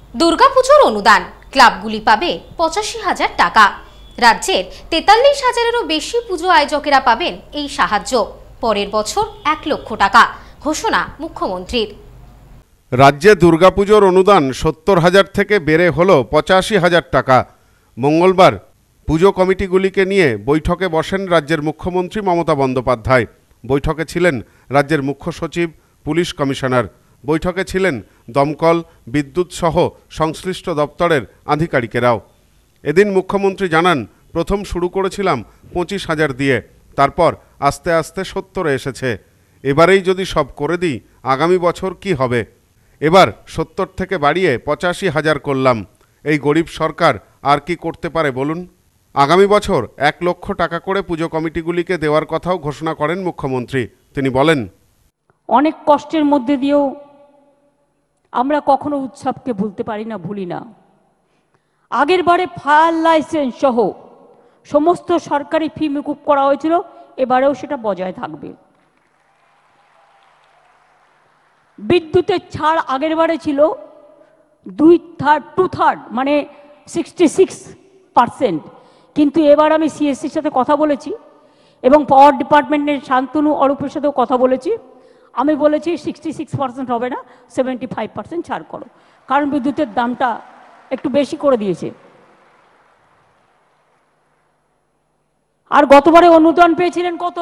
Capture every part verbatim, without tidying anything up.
দুর্গাপুজোর অনুদান ক্লাবগুলি পাবে পঁচাশি হাজার টাকা। রাজ্যের তেতাল্লিশ হাজারেরও বেশি পুজো আয়োজকেরা পাবেন এই সাহায্য। পরের বছর এক লক্ষ টাকা ঘোষণা মুখ্যমন্ত্রীর। রাজ্যে দুর্গাপুজোর অনুদান সত্তর হাজার থেকে বেড়ে হল পঁচাশি হাজার টাকা। মঙ্গলবার পুজো কমিটিগুলিকে নিয়ে বৈঠকে বসেন রাজ্যের মুখ্যমন্ত্রী মমতা বন্দ্যোপাধ্যায়। বৈঠকে ছিলেন রাজ্যের মুখ্য সচিব, পুলিশ কমিশনার। বৈঠকে ছিলেন দমকল, বিদ্যুৎ সহ সংশ্লিষ্ট দপ্তরের আধিকারিকেরাও। এদিন মুখ্যমন্ত্রী জানান, প্রথম শুরু করেছিলাম পঁচিশ হাজার দিয়ে, তারপর আস্তে আস্তে সত্তরে এসেছে। এবারেই যদি সব করে দিই, আগামী বছর কি হবে? এবার সত্তর থেকে বাড়িয়ে পঁচাশি হাজার করলাম। এই গরিব সরকার আর কি করতে পারে বলুন? আগামী বছর এক লক্ষ টাকা করে পুজো কমিটিগুলিকে দেওয়ার কথাও ঘোষণা করেন মুখ্যমন্ত্রী। তিনি বলেন, অনেক কষ্টের মধ্যে দিয়েও আমরা কখনো উৎসবকে ভুলতে পারি না, ভুলি না। আগের বারে ফায়ার লাইসেন্স সহ সমস্ত সরকারি ফি মকুব করা হয়েছিল, এবারেও সেটা বজায় থাকবে। বিদ্যুতের ছাড় আগের বারে ছিল দুই থার্ড টু থার্ড মানে সিক্সটি সিক্স পার্সেন্ট, কিন্তু এবার আমি সিএসসির সাথে কথা বলেছি এবং পাওয়ার ডিপার্টমেন্টের শান্তনু অরূপের সাথেও কথা বলেছি। আমি বলেছি সিক্সটি সিক্স পার্সেন্ট হবে না, সেভেন্টি ফাইভ পার্সেন্ট ছাড় করো, কারণ বিদ্যুতের দামটা একটু বেশি করে দিয়েছে। আর গতবারে অনুদান পেয়েছিলেন কত?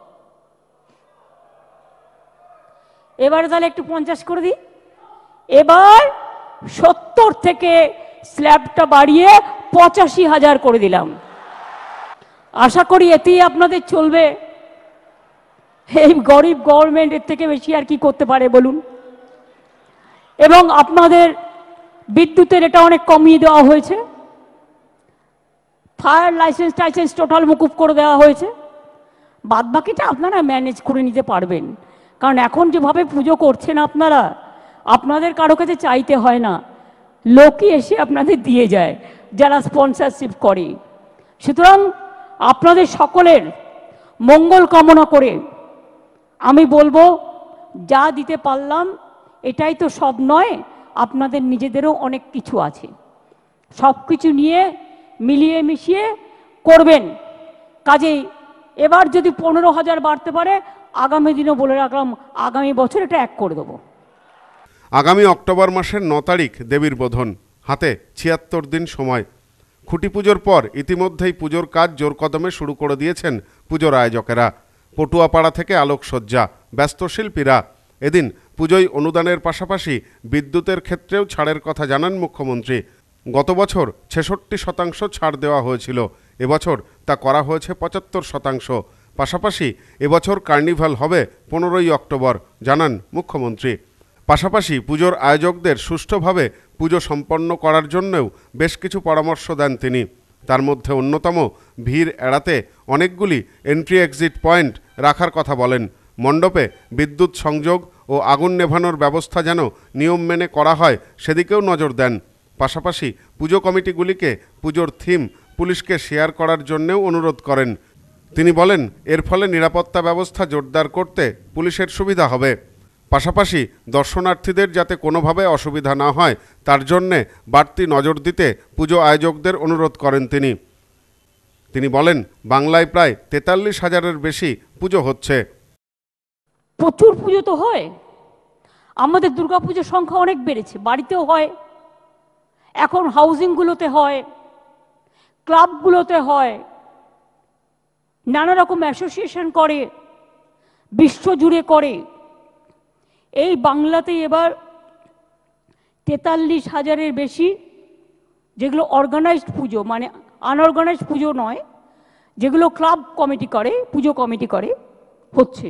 এবারে তাহলে একটু পঞ্চাশ করে দিই। এবার সত্তর থেকে স্ল্যাবটা বাড়িয়ে পঁচাশি হাজার করে দিলাম। আশা করি এতেই আপনাদের চলবে। এই গরিব গভর্নমেন্ট এর থেকে বেশি আর কি করতে পারে বলুন? এবং আপনাদের বিদ্যুতের এটা অনেক কমিয়ে দেওয়া হয়েছে। ফায়ার লাইসেন্স টাইসেন্স টোটাল মুকুব করে দেওয়া হয়েছে। বাদ বাকিটা আপনারা ম্যানেজ করে নিতে পারবেন, কারণ এখন যেভাবে পুজো করছেন আপনারা, আপনাদের কারো কাছে চাইতে হয় না, লোকই এসে আপনাদের দিয়ে যায় যারা স্পন্সরশিপ করে। সুতরাং আপনাদের সকলের মঙ্গল কামনা করে আমি বলবো, যা দিতে পারলাম এটাই তো সব নয়, আপনাদের নিজেদেরও অনেক কিছু আছে। সব কিছু নিয়ে মিলিয়ে মিশিয়ে করবেন। কাজেই এবার যদি পনেরো হাজার বাড়তে পারে, আগামী দিনও বলে রাখলাম, আগামী বছর এটা এক করে দেবো। আগামী অক্টোবর মাসের ন তারিখ দেবীর বোধন, হাতে ছিয়াত্তর দিন সময়। খুঁটি পুজোর পর ইতিমধ্যেই পুজোর কাজ জোর কদমে শুরু করে দিয়েছেন পুজোর আয়োজকেরা। পটুয়াপাড়া থেকে আলোকসজ্জা, ব্যস্ত শিল্পীরা। এদিন পুজোয় অনুদানের পাশাপাশি বিদ্যুতের ক্ষেত্রেও ছাড়ের কথা জানান মুখ্যমন্ত্রী। গত বছর ছেষট্টি শতাংশ ছাড় দেওয়া হয়েছিল, এবছর তা করা হয়েছে পঁচাত্তর শতাংশ। পাশাপাশি এবছর কার্নিভাল হবে পনেরোই অক্টোবর, জানান মুখ্যমন্ত্রী। পাশাপাশি পুজোর আয়োজকদের সুষ্ঠুভাবে পুজো সম্পন্ন করার জন্যও বেশ কিছু পরামর্শ দেন তিনি। তার মধ্যে অন্যতম ভিড় এড়াতে অনেকগুলি এন্ট্রি এক্সিট পয়েন্ট রাখার কথা বলেন। মণ্ডপে বিদ্যুৎ সংযোগ ও আগুন নেভানোর ব্যবস্থা যেন নিয়ম মেনে করা হয় সেদিকেও নজর দেন। পাশাপাশি পুজো কমিটিগুলিকে পুজোর থিম পুলিশকে শেয়ার করার জন্যও অনুরোধ করেন। তিনি বলেন, এর ফলে নিরাপত্তা ব্যবস্থা জোরদার করতে পুলিশের সুবিধা হবে। পাশাপাশি দর্শনার্থীদের যাতে কোনোভাবে অসুবিধা না হয় তার জন্যে বাড়তি নজর দিতে পুজো আয়োজকদের অনুরোধ করেন তিনি। তিনি বলেন, বাংলায় প্রায় তেতাল্লিশ হাজারের বেশি পুজো হচ্ছে। প্রচুর পুজো তো হয়, আমাদের দুর্গাপুজোর সংখ্যা অনেক বেড়েছে। বাড়িতেও হয়, এখন হাউজিংগুলোতে হয়, ক্লাবগুলোতে হয়, নানা রকম অ্যাসোসিয়েশন করে, বিশ্বজুড়ে করে। এই বাংলাতে এবার তেতাল্লিশ হাজারের বেশি, যেগুলো অর্গানাইজড পুজো, মানে আনঅর্গানাইজড পুজো নয়, যেগুলো ক্লাব কমিটি করে, পুজো কমিটি করে, হচ্ছে।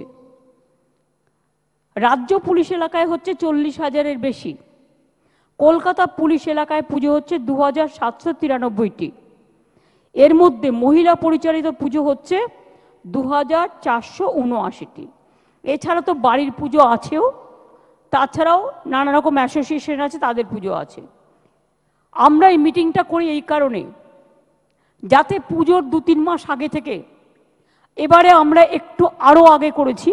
রাজ্য পুলিশ এলাকায় হচ্ছে চল্লিশ হাজারের বেশি। কলকাতা পুলিশ এলাকায় পুজো হচ্ছে দু হাজার সাতশো তিরানব্বইটি। এর মধ্যে মহিলা পরিচালিত পুজো হচ্ছে দু হাজার চারশো উনআশিটি। এছাড়া তো বাড়ির পুজো আছেও, তাছাড়াও নানা রকম অ্যাসোসিয়েশন আছে, তাদের পুজো আছে। আমরা এই মিটিংটা করি এই কারণে, যাতে পুজোর দু তিন মাস আগে থেকে, এবারে আমরা একটু আরও আগে করেছি,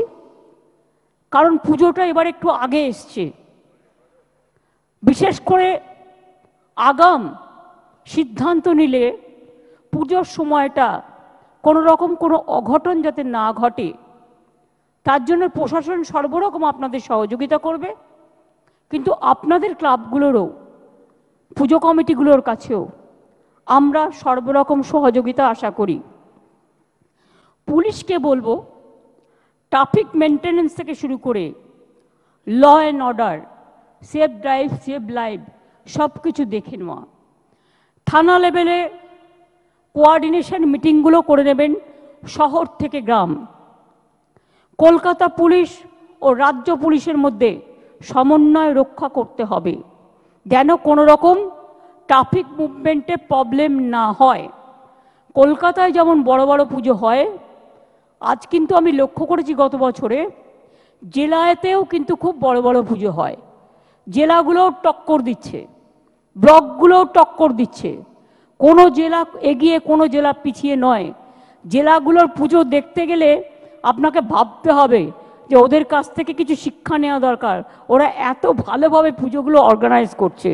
কারণ পুজোটা এবার একটু আগে এসছে। বিশেষ করে আগাম সিদ্ধান্ত নিলে পুজোর সময়টা কোনো রকম কোনো অঘটন যাতে না ঘটে তার জন্য প্রশাসন সর্বরকম আপনাদের সহযোগিতা করবে, কিন্তু আপনাদের ক্লাবগুলোরও পুজো কমিটিগুলোর কাছেও আমরা সর্বরকম সহযোগিতা আশা করি। পুলিশকে বলবো ট্রাফিক মেনটেন্যান্স থেকে শুরু করে law and order, safe drive safe live সব কিছু দেখে নেওয়া। থানা লেভেলে কোঅর্ডিনেশন মিটিংগুলো করে নেবেন শহর থেকে গ্রাম। কলকাতা পুলিশ ও রাজ্য পুলিশের মধ্যে সমন্বয় রক্ষা করতে হবে যেন কোনো রকম ট্রাফিক মুভমেন্টে প্রবলেম না হয়। কলকাতায় যেমন বড় বড় পুজো হয়, আজ কিন্তু আমি লক্ষ্য করেছি গত বছরে জেলাতেও কিন্তু খুব বড় বড় পুজো হয়। জেলাগুলোও টক্কর দিচ্ছে, ব্লকগুলোও টক্কর দিচ্ছে, কোনো জেলা এগিয়ে কোনো জেলা পিছিয়ে নয়। জেলাগুলোর পুজো দেখতে গেলে আপনাকে ভাবতে হবে যে ওদের কাছ থেকে কিছু শিক্ষা নেওয়া দরকার, ওরা এত ভালোভাবে পুজোগুলো অর্গানাইজ করছে।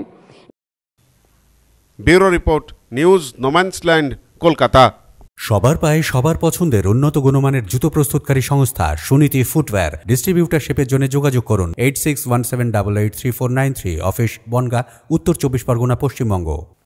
Bureau report, news no man's land, Kolkata. সবার পায়ে সবার পছন্দের উন্নত গুণমানের জুতো প্রস্তুতকারী সংস্থা সুনীতি ফুটওয়্যার। ডিস্ট্রিবিউটারশিপের জন্য যোগাযোগ করুন eight six one seven double eight three four nine three. Office Bongaon, উত্তর চব্বিশ পরগনা, পশ্চিমবঙ্গ।